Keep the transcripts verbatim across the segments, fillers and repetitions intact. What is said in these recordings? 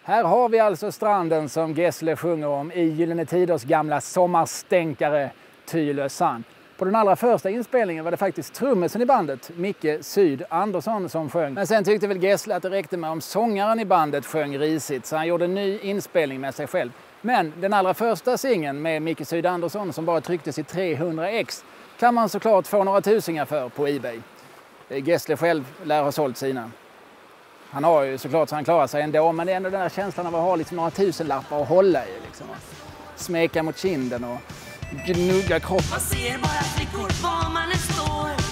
Här har vi alltså stranden som Gessle sjunger om i Gyllene Tiders gamla sommarstänkare Tylösand. På den allra första inspelningen var det faktiskt trummisen i bandet, Micke Syd Andersson, som sjöng. Men sen tyckte väl Gessle att det räckte med om sångaren i bandet sjöng risigt, så han gjorde en ny inspelning med sig själv. Men den allra första singeln med Micke Syd Andersson, som bara trycktes i trehundra ex, kan man såklart få några tusingar för på eBay. Gessle själv lär ha sålt sina. Han har ju såklart så han klarar sig ändå, men det är ändå den där känslan av att ha liksom några tusenlappar att hålla i. Liksom. Smeka mot kinden och gnugga kroppen. Man ser bara flickor var man än står.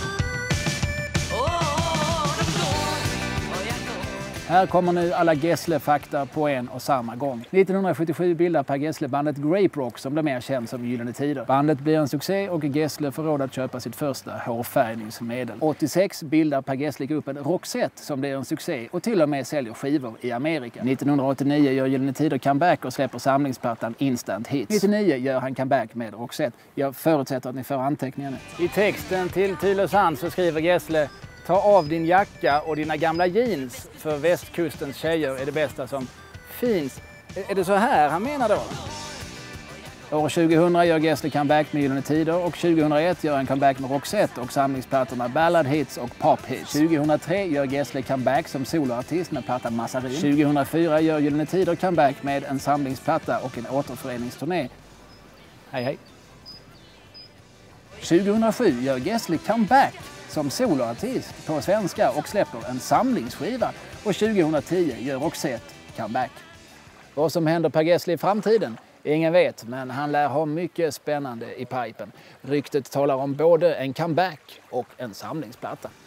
Här kommer nu alla Gessle-fakta på en och samma gång. nittonhundrasjuttiosju bildar Per Gessle bandet Grape Rock, som blev mer känt som Gyllene Tider. Bandet blir en succé och Gessle får råd att köpa sitt första hårfärgningsmedel. åttiosex bildar Per Gessle gruppen Roxette, som blir en succé och till och med säljer skivor i Amerika. nittonhundraåttionio gör Gyllene Tider comeback och släpper samlingsplattan Instant Hits. nittionio gör han comeback med Roxette. Jag förutsätter att ni får anteckningarna. I texten till Tylösand så skriver Gessle: ta av din jacka och dina gamla jeans, för västkustens tjejer är det bästa som finns. Är det så här han menar då? År tjugohundra gör Gessle comeback med Gyllene Tider och tjugohundraett gör han comeback med Roxette och samlingsplattorna Ballad Hits och Pop Hits. tjugohundratre gör Gessle comeback som soloartist med plattan Massarin. tjugohundrafyra gör Gyllene Tider comeback med en samlingsplatta och en återföreningsturné. Hej hej. tjugohundrasju gör Gessle comeback som soloartist på svenska och släpper en samlingsskiva. Och tjugohundratio gör Roxette comeback. Vad som händer Per Gessle i framtiden? Ingen vet, men han lär ha mycket spännande i pipen. Ryktet talar om både en comeback och en samlingsplatta.